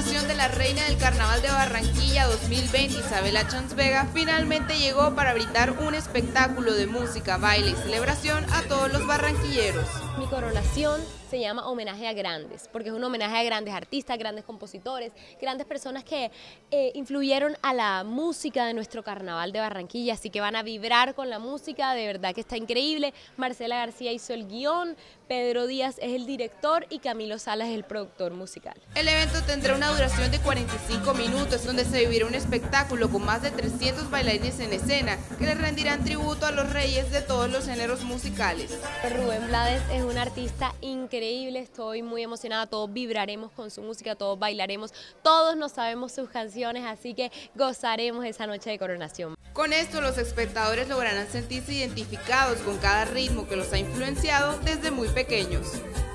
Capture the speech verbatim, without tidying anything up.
coronación de la reina del Carnaval de Barranquilla dos mil veinte, Isabela Chons Vega, finalmente llegó para brindar un espectáculo de música, baile y celebración a todos los barranquilleros. Mi coronación se llama Homenaje a Grandes, porque es un homenaje a grandes artistas, grandes compositores, grandes personas que eh, influyeron a la música de nuestro Carnaval de Barranquilla, así que van a vibrar con la música, de verdad que está increíble. Marcela García hizo el guión, Pedro Díaz es el director y Camilo Salas es el productor musical. El evento tendrá una duración de cuarenta y cinco minutos, donde se vivirá un espectáculo con más de trescientos bailarines en escena, que le rendirán tributo a los reyes de todos los géneros musicales. Rubén Blades es un artista increíble, estoy muy emocionada, todos vibraremos con su música, todos bailaremos, todos nos sabemos sus canciones, así que gozaremos esa noche de coronación. Con esto los espectadores lograrán sentirse identificados con cada ritmo que los ha influenciado desde muy pequeños.